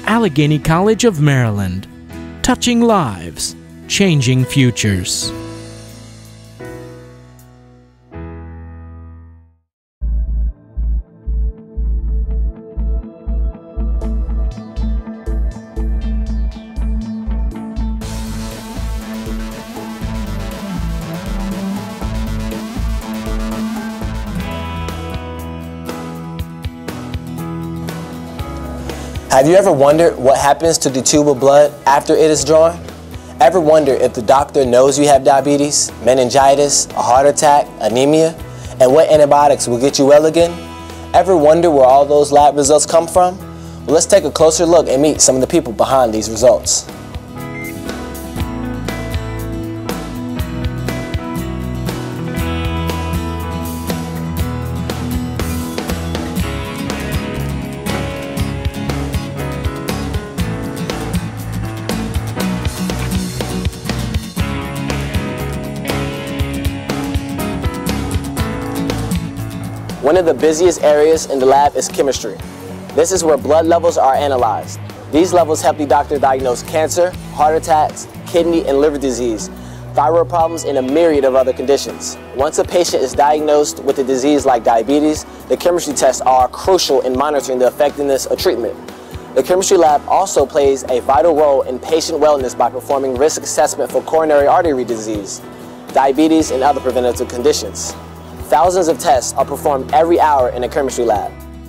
Allegheny College of Maryland. Touching lives, changing futures. Have you ever wondered what happens to the tube of blood after it is drawn? Ever wonder if the doctor knows you have diabetes, meningitis, a heart attack, anemia, and what antibiotics will get you well again? Ever wonder where all those lab results come from? Well, let's take a closer look and meet some of the people behind these results. One of the busiest areas in the lab is chemistry. This is where blood levels are analyzed. These levels help the doctor diagnose cancer, heart attacks, kidney and liver disease, thyroid problems, and a myriad of other conditions. Once a patient is diagnosed with a disease like diabetes, the chemistry tests are crucial in monitoring the effectiveness of treatment. The chemistry lab also plays a vital role in patient wellness by performing risk assessment for coronary artery disease, diabetes, and other preventative conditions. Thousands of tests are performed every hour in a chemistry lab.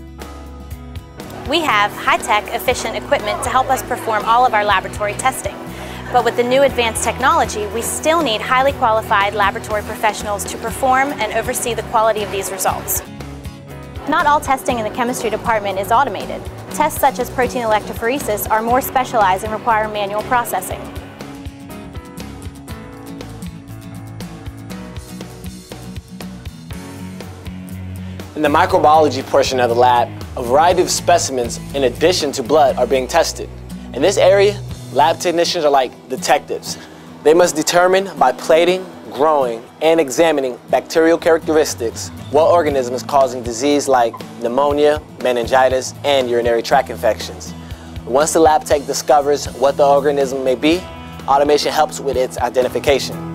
We have high-tech, efficient equipment to help us perform all of our laboratory testing. But with the new advanced technology, we still need highly qualified laboratory professionals to perform and oversee the quality of these results. Not all testing in the chemistry department is automated. Tests such as protein electrophoresis are more specialized and require manual processing. In the microbiology portion of the lab, a variety of specimens in addition to blood are being tested. In this area, lab technicians are like detectives. They must determine by plating, growing, and examining bacterial characteristics what organism is causing disease like pneumonia, meningitis, and urinary tract infections. Once the lab tech discovers what the organism may be, automation helps with its identification.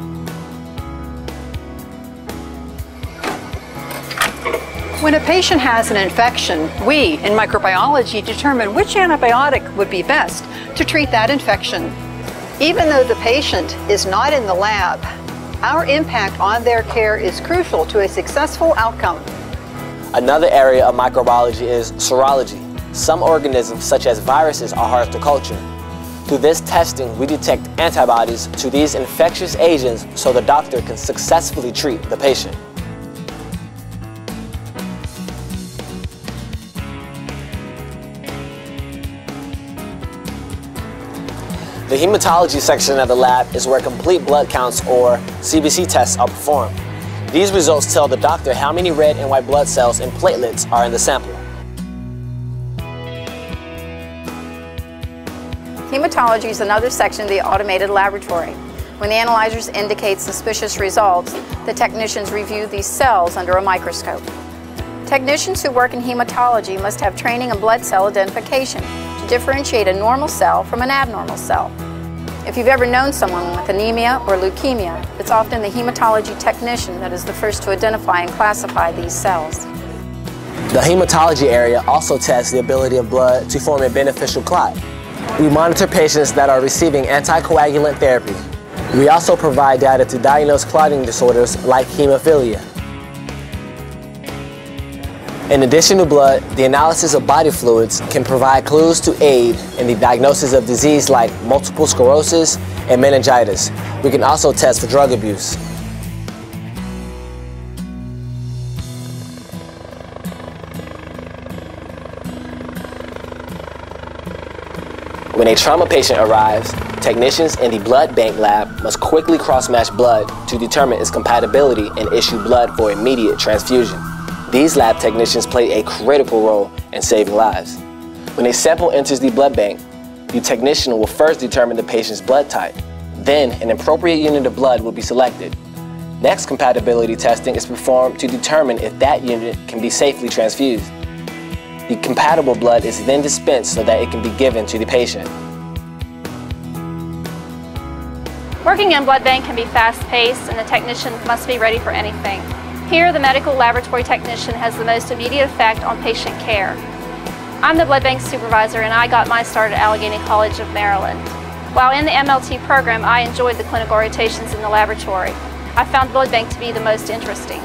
When a patient has an infection, we in microbiology determine which antibiotic would be best to treat that infection. Even though the patient is not in the lab, our impact on their care is crucial to a successful outcome. Another area of microbiology is serology. Some organisms, such as viruses, are hard to culture. Through this testing, we detect antibodies to these infectious agents so the doctor can successfully treat the patient. The hematology section of the lab is where complete blood counts, or CBC tests, are performed. These results tell the doctor how many red and white blood cells and platelets are in the sample. Hematology is another section of the automated laboratory. When the analyzers indicate suspicious results, the technicians review these cells under a microscope. Technicians who work in hematology must have training in blood cell identification to differentiate a normal cell from an abnormal cell. If you've ever known someone with anemia or leukemia, it's often the hematology technician that is the first to identify and classify these cells. The hematology area also tests the ability of blood to form a beneficial clot. We monitor patients that are receiving anticoagulant therapy. We also provide data to diagnose clotting disorders like hemophilia. In addition to blood, the analysis of body fluids can provide clues to aid in the diagnosis of disease like multiple sclerosis and meningitis. We can also test for drug abuse. When a trauma patient arrives, technicians in the blood bank lab must quickly cross-match blood to determine its compatibility and issue blood for immediate transfusion. These lab technicians play a critical role in saving lives. When a sample enters the blood bank, the technician will first determine the patient's blood type. Then, an appropriate unit of blood will be selected. Next, compatibility testing is performed to determine if that unit can be safely transfused. The compatible blood is then dispensed so that it can be given to the patient. Working in blood bank can be fast-paced, and the technician must be ready for anything. Here, the medical laboratory technician has the most immediate effect on patient care. I'm the blood bank supervisor, and I got my start at Allegheny College of Maryland. While in the MLT program, I enjoyed the clinical rotations in the laboratory. I found blood bank to be the most interesting.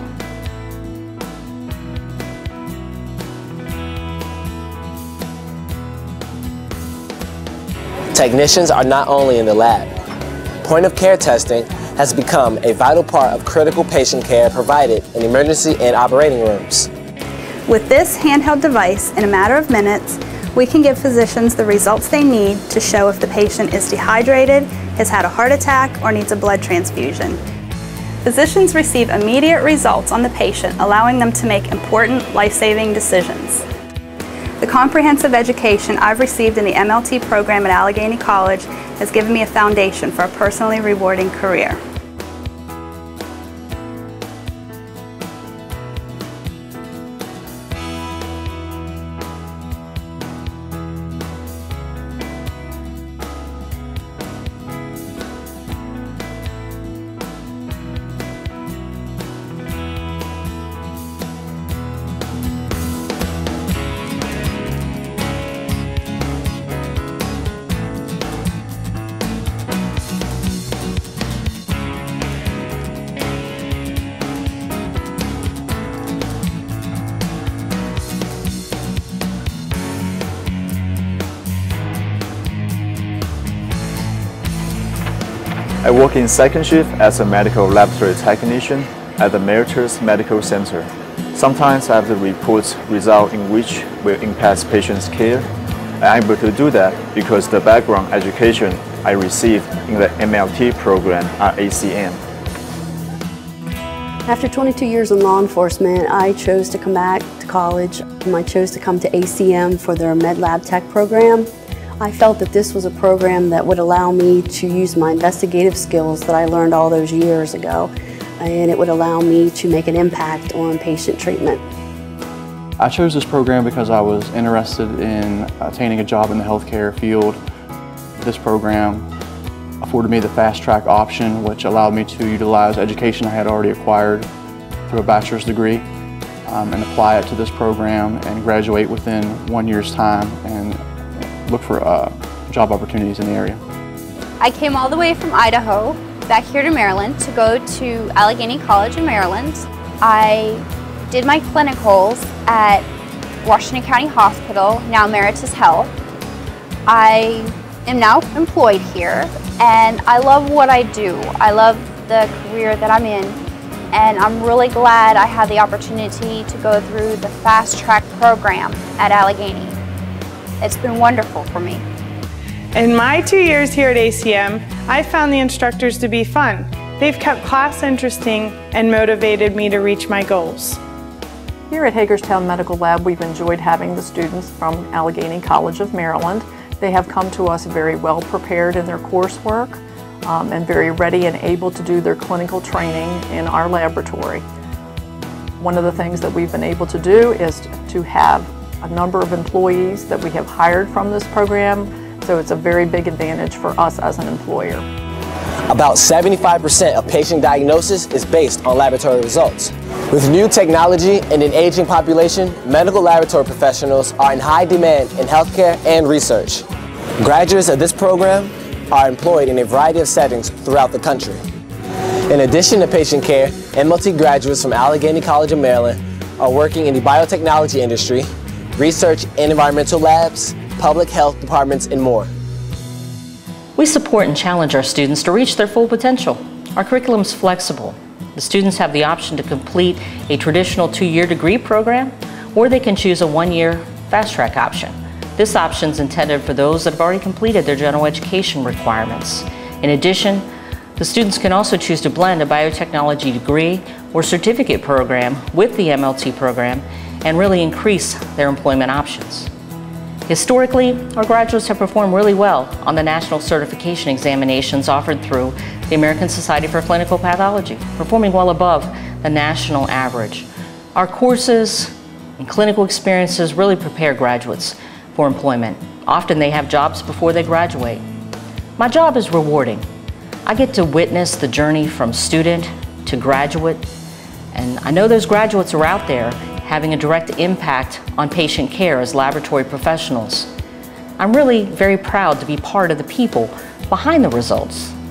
Technicians are not only in the lab. Point-of-care testing has become a vital part of critical patient care provided in emergency and operating rooms. With this handheld device, in a matter of minutes, we can give physicians the results they need to show if the patient is dehydrated, has had a heart attack, or needs a blood transfusion. Physicians receive immediate results on the patient, allowing them to make important life-saving decisions. The comprehensive education I've received in the MLT program at Allegheny College has given me a foundation for a personally rewarding career. I work in second shift as a medical laboratory technician at the Meritus Medical Center. Sometimes I have to report results in which will impact patients' care. I'm able to do that because the background education I received in the MLT program at ACM. After 22 years in law enforcement, I chose to come back to college. I chose to come to ACM for their Med Lab Tech program. I felt that this was a program that would allow me to use my investigative skills that I learned all those years ago, and it would allow me to make an impact on patient treatment. I chose this program because I was interested in attaining a job in the healthcare field. This program afforded me the fast-track option, which allowed me to utilize education I had already acquired through a bachelor's degree and apply it to this program and graduate within 1 year's time and look for job opportunities in the area. I came all the way from Idaho back here to Maryland to go to Allegheny College of Maryland. I did my clinicals at Washington County Hospital, now Meritus Health. I am now employed here, and I love what I do. I love the career that I'm in, and I'm really glad I had the opportunity to go through the fast track program at Allegheny. It's been wonderful for me. In my 2 years here at ACM, I found the instructors to be fun. They've kept class interesting and motivated me to reach my goals. Here at Hagerstown Medical Lab, we've enjoyed having the students from Allegheny College of Maryland. They have come to us very well prepared in their coursework and very ready and able to do their clinical training in our laboratory. One of the things that we've been able to do is to have a number of employees that we have hired from this program, so it's a very big advantage for us as an employer. About 75% of patient diagnosis is based on laboratory results. With new technology and an aging population, medical laboratory professionals are in high demand in healthcare and research. Graduates of this program are employed in a variety of settings throughout the country. In addition to patient care, MLT graduates from Allegheny College of Maryland are working in the biotechnology industry, research and environmental labs, public health departments, and more. We support and challenge our students to reach their full potential. Our curriculum is flexible. The students have the option to complete a traditional 2-year degree program, or they can choose a 1-year fast-track option. This option is intended for those that have already completed their general education requirements. In addition, the students can also choose to blend a biotechnology degree or certificate program with the MLT program and really increase their employment options. Historically, our graduates have performed really well on the national certification examinations offered through the American Society for Clinical Pathology, performing well above the national average. Our courses And clinical experiences really prepare graduates for employment. Often they have jobs before they graduate. My job is rewarding. I get to witness the journey from student to graduate, and I know those graduates are out there having a direct impact on patient care as laboratory professionals. I'm really very proud to be part of the people behind the results.